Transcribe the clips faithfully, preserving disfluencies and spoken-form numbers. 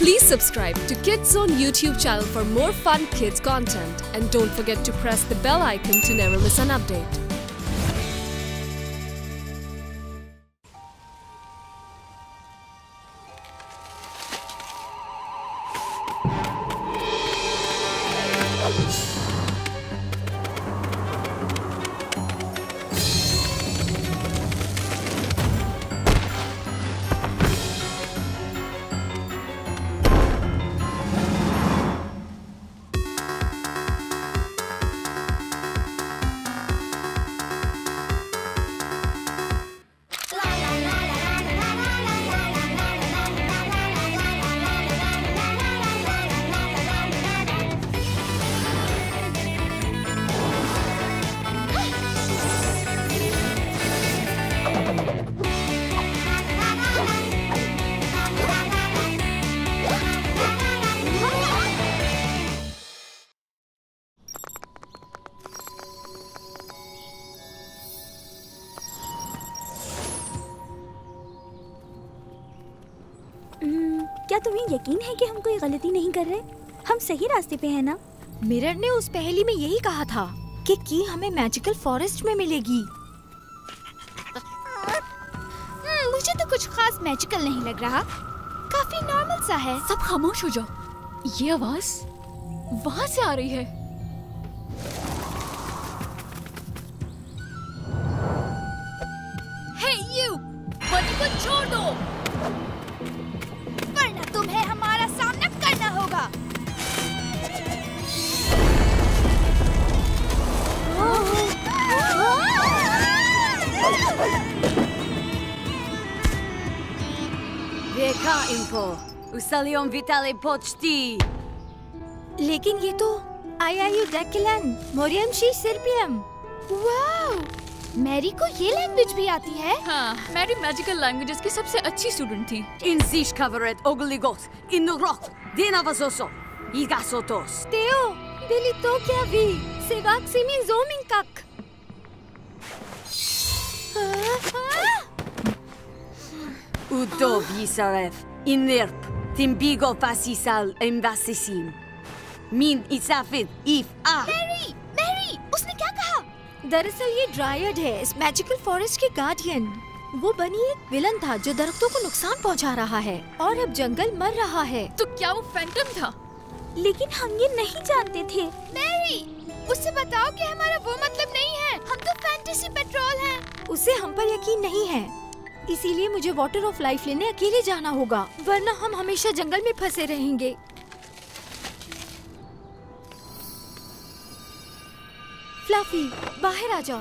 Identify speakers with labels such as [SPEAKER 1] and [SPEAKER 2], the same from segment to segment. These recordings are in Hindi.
[SPEAKER 1] Please subscribe to Kids Zone YouTube channel for more fun kids content and don't forget to press the bell icon to never miss an update.
[SPEAKER 2] क्या तुम्हें यकीन है कि हम कोई गलती नहीं कर रहे? हम सही रास्ते पे हैं ना?
[SPEAKER 3] मिरर ने उस पहेली में यही कहा था कि की हमें मैजिकल फॉरेस्ट में मिलेगी।
[SPEAKER 4] मुझे तो कुछ खास मैजिकल नहीं लग रहा, काफी नॉर्मल सा है।
[SPEAKER 5] सब खामोश हो जाओ। ये आवाज वहाँ से आ रही है।
[SPEAKER 4] हे यू, बनी को छोड़ दो, वरना तुम्हें हमारा सामना करना होगा।
[SPEAKER 6] Veka impo, usalion vitale pochti.
[SPEAKER 3] लेकिन ये तो आयायु डेकिलन मोरियमशी सिरपियम।
[SPEAKER 4] वाओ, मैरी को ये लैंग्वेज भी आती है।
[SPEAKER 5] हाँ, मैरी मैजिकल लैंग्वेजेस की सबसे अच्छी स्टूडेंट थी।
[SPEAKER 6] In sich coveret ogligot, in the rock, dina vasoso, igasotos.
[SPEAKER 3] Teo, Billy to क्या भी, सेवाक सिमी ज़ोमिंग कक।
[SPEAKER 6] Udo visarev, inerp, timbigo fasisal embasisim. Min isafid if ah.
[SPEAKER 4] Mary, Mary, उसने क्या कहा?
[SPEAKER 3] दरअसल ये ड्रायड है, इस मैजिकल फॉरेस्ट के गार्डियन। वो बनी एक विलन था जो दरख्तों को नुकसान पहुंचा रहा है और अब जंगल मर रहा है।
[SPEAKER 5] तो क्या वो फैंटम था?
[SPEAKER 2] लेकिन हम ये नहीं जानते थे।
[SPEAKER 4] मैरी, उससे बताओ कि हमारा वो मतलब नहीं है। हम तो फैंटेसी पेट्रोल हैं।
[SPEAKER 3] उसे हम पर यकीन नहीं है, इसीलिए मुझे वाटर ऑफ लाइफ लेने अकेले जाना होगा, वरना हम हमेशा जंगल में फंसे रहेंगे। फ्लफी, बाहर आ जाओ।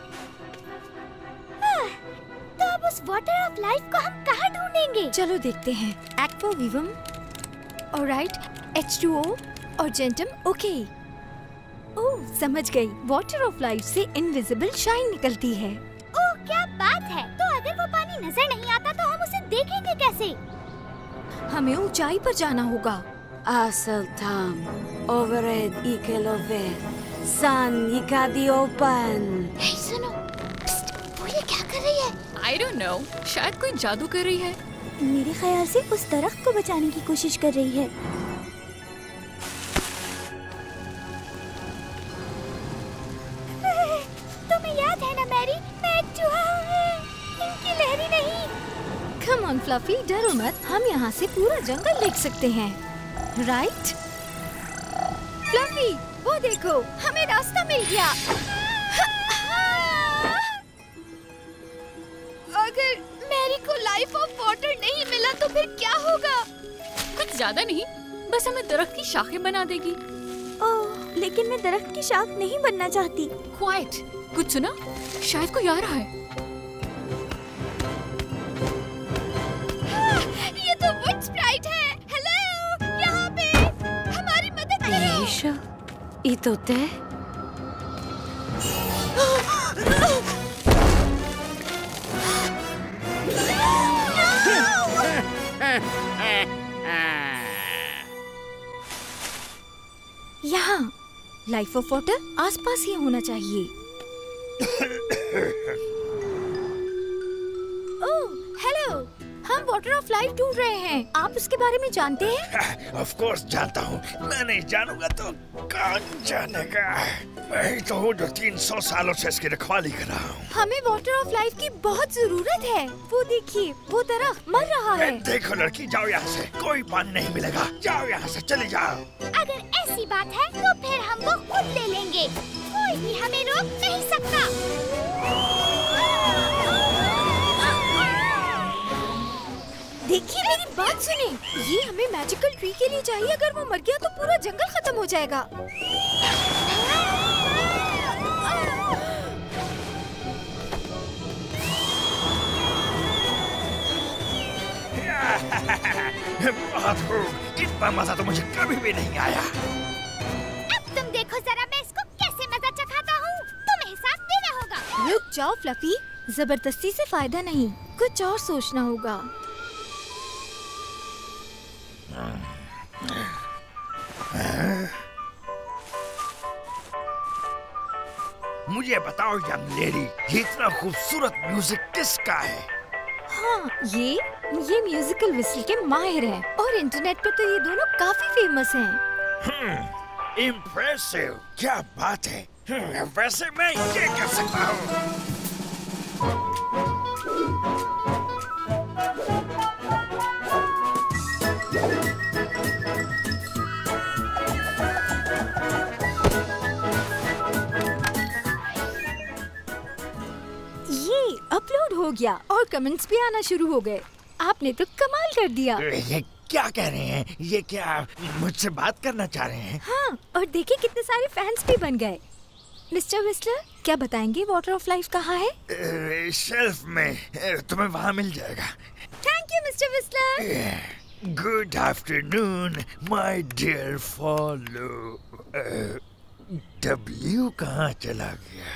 [SPEAKER 4] तो अब उस वाटर ऑफ लाइफ को हम कहाँ ढूंढेंगे?
[SPEAKER 3] चलो देखते हैं। एक्वा विवम, ऑलराइट, एच टू ओ और जेंटम ओके। ओह, समझ गई। वाटर ऑफ लाइफ से इनविजिबल शाइन निकलती है।
[SPEAKER 4] ओह, क्या बात है। तो अगर वो पानी नजर नहीं आता तो हम उसे देखेंगे कैसे?
[SPEAKER 3] हमें ऊंचाई पर जाना होगा।
[SPEAKER 6] Asal tam, overhead ikelover, sun ikadi open.
[SPEAKER 4] हे सुनो, पिस्ट, वो ये क्या कर रही है?
[SPEAKER 5] I don't know, शायद कोई जादू कर रही है।
[SPEAKER 2] मेरे ख्याल से उस दरख्त को बचाने की कोशिश कर रही है।
[SPEAKER 4] तुम्हें याद है ना मैरी, मैं एक चूहा हूँ, इनकी लहरी नहीं।
[SPEAKER 3] कम ऑन फ्लफी, डरो मत, हम यहाँ से पूरा जंगल देख सकते हैं, राइट? फ्लफी, वो देखो, हमें रास्ता मिल गया।
[SPEAKER 4] अगर मैरी को लाइफ ऑफ वाटर नहीं मिला तो फिर क्या होगा?
[SPEAKER 5] कुछ ज्यादा नहीं, बस हमें दरख्त की शाखें बना देगी।
[SPEAKER 2] ओह, लेकिन मैं दरख्त की शाख नहीं बनना चाहती।
[SPEAKER 5] क्वाइट, कुछ सुना? शायद कोई आ रहा है।
[SPEAKER 4] ये तो वुड स्प्राइट है। हेलो, यहाँ पे हमारी मदद करो।
[SPEAKER 6] Aisha, ito te?
[SPEAKER 3] यहाँ लाइफ ऑफ वाटर आसपास ही होना चाहिए।
[SPEAKER 4] ओह, हेलो,
[SPEAKER 3] हम वाटर ऑफ लाइफ ढूंढ रहे हैं। आप उसके बारे में जानते हैं?
[SPEAKER 7] ऑफ कोर्स जानता हूँ। मैं नहीं जानूंगा तो कौन जानेगा। मैं ही तो हूँ जो तीन सौ सालों से इसकी रखवाली कर रहा हूँ।
[SPEAKER 3] हमें वाटर ऑफ लाइफ की बहुत जरूरत है। वो देखिए, वो दरख्त मर रहा है।
[SPEAKER 7] देखो लड़की, जाओ यहाँ से, कोई पानी नहीं मिलेगा। जाओ यहाँ से, चली जाओ।
[SPEAKER 4] अगर ऐसी बात है तो फिर हम वो खुद ले लेंगे। कोई भी हमें रोक नहीं सकता।
[SPEAKER 3] देखिए, मेरी बात सुने। ये हमें मैजिकल ट्री के लिए चाहिए। अगर वो मर गया तो पूरा जंगल खत्म हो जाएगा।
[SPEAKER 7] बहुत खूब। इतना मजा तो मुझे कभी भी नहीं आया।
[SPEAKER 4] अब तुम देखो जरा मैं इसको कैसे मजा चखाता हूँ। तुम्हें हिसाब देना होगा।
[SPEAKER 3] रुक जाओ फ्लफी, जबरदस्ती से फायदा नहीं। कुछ और सोचना होगा।
[SPEAKER 7] मुझे बताओ यंग लेडी, ये इतना खूबसूरत म्यूजिक किसका है?
[SPEAKER 3] हाँ, ये ये म्यूजिकल विस्ल के माहिर हैं और इंटरनेट पे तो ये दोनों काफी फेमस हैं।
[SPEAKER 7] Hmm, impressive. क्या बात है। हम्म, वैसे मैं ये कर सकता हूँ।
[SPEAKER 3] अपलोड हो गया और कमेंट्स भी आना शुरू हो गए। आपने तो कमाल कर दिया।
[SPEAKER 7] ये क्या कह रहे हैं? ये क्या मुझसे बात करना चाह रहे हैं?
[SPEAKER 3] हाँ, और देखिए कितने सारे फैंस भी बन गए। मिस्टर विस्लर, क्या बताएंगे वाटर ऑफ लाइफ कहाँ है?
[SPEAKER 7] शेल्फ में, तुम्हें वहाँ मिल जाएगा।
[SPEAKER 3] Thank you mister Whistler.
[SPEAKER 7] Good afternoon my dear fellow. W कहाँ चला गया?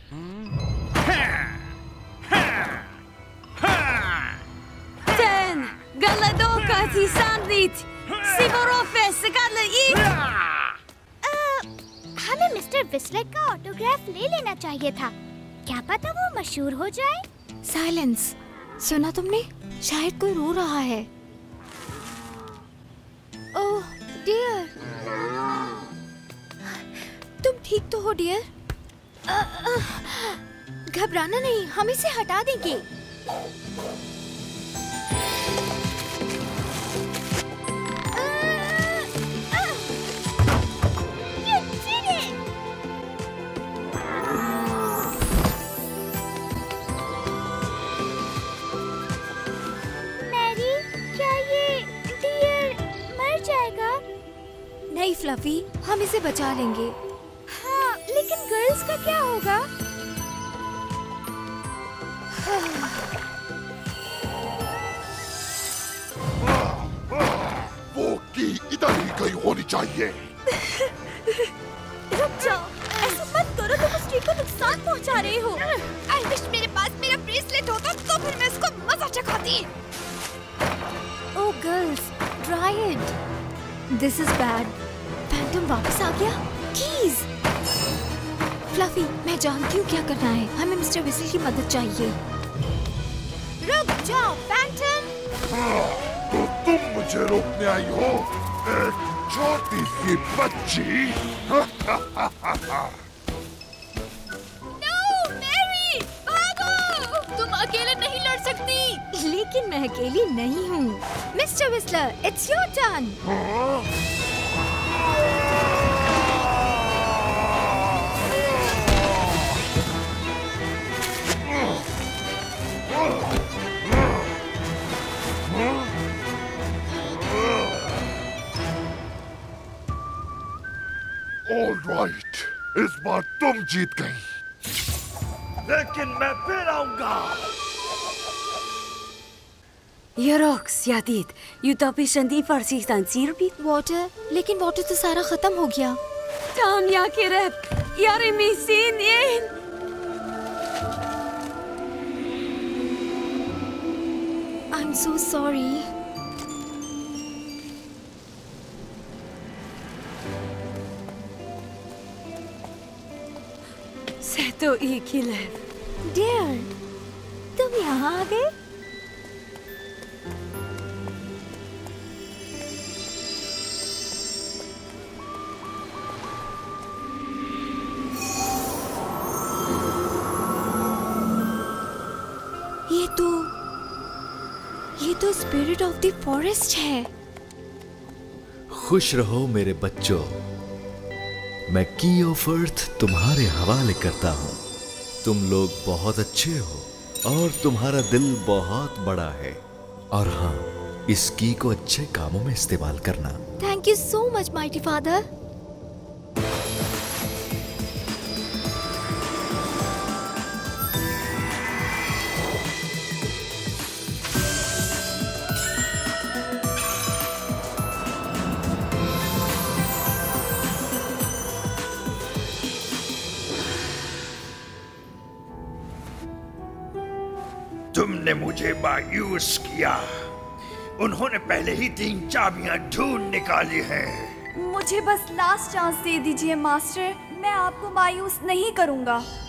[SPEAKER 6] Ten, Galadoka, Sandit, Sivorofes, Segadla,
[SPEAKER 4] हमें मिस्टर विस्लर का ऑटोग्राफ ले लेना चाहिए था। क्या पता वो मशहूर हो जाए।
[SPEAKER 3] साइलेंस। सुना तुमने? शायद कोई रो रहा है। ओह डियर, तुम ठीक तो हो डियर? घबराना नहीं, हम इसे हटा देंगे।
[SPEAKER 4] मैरी, क्या ये डियर मर जाएगा?
[SPEAKER 3] नहीं फ्लफी, हम इसे बचा लेंगे।
[SPEAKER 4] हाँ, लेकिन गर्ल्स का क्या होगा?
[SPEAKER 8] वो की इधर ही कहीं होनी चाहिए।
[SPEAKER 3] रुक जाओ, ऐसा मत करो, तुम उस ट्री को नुकसान पहुंचा रहे हो।
[SPEAKER 4] आई विश मेरे पास मेरा ब्रेसलेट होता तो फिर मैं इसको मजा चखाती।
[SPEAKER 3] Oh girls, try it. This is bad. Phantom वापस आ गया। कीज। फ्लफी, मैं जानती हूँ क्या करना है। हमें मिस्टर विस्ल की मदद चाहिए। रुक जाओ फैंटम।
[SPEAKER 8] तो तुम मुझे रोकने आई हो, एक छोटी सी बच्ची।
[SPEAKER 4] नो मैरी, भागो।
[SPEAKER 5] तुम अकेले नहीं लड़ सकती।
[SPEAKER 3] लेकिन मैं अकेली नहीं हूँ। Mister Whistler, it's your turn.
[SPEAKER 8] All right, इस बार तुम जीत गई।
[SPEAKER 7] लेकिन मैं फिर आऊंगा।
[SPEAKER 6] Yorox, Yadid, Utopischen die Versichten Sirbit,
[SPEAKER 3] water, लेकिन वाटर तो सारा खत्म हो गया।
[SPEAKER 6] Tam Yakirep, Yarimisin in.
[SPEAKER 3] I'm so sorry.
[SPEAKER 6] Seto Ikilev.
[SPEAKER 3] Dear, तुम यहाँ आ गए? स्पिरिट ऑफ द फॉरेस्ट है।
[SPEAKER 9] खुश रहो मेरे बच्चों, मैं की ऑफ अर्थ तुम्हारे हवाले करता हूँ। तुम लोग बहुत अच्छे हो और तुम्हारा दिल बहुत बड़ा है। और हाँ, इस की को अच्छे कामों में इस्तेमाल करना।
[SPEAKER 3] Thank you so much mighty father.
[SPEAKER 7] तुमने मुझे मायूस किया। उन्होंने पहले ही तीन चाबियां ढूंढ निकाली हैं।
[SPEAKER 2] मुझे बस लास्ट चांस दे दीजिए मास्टर, मैं आपको मायूस नहीं करूंगा।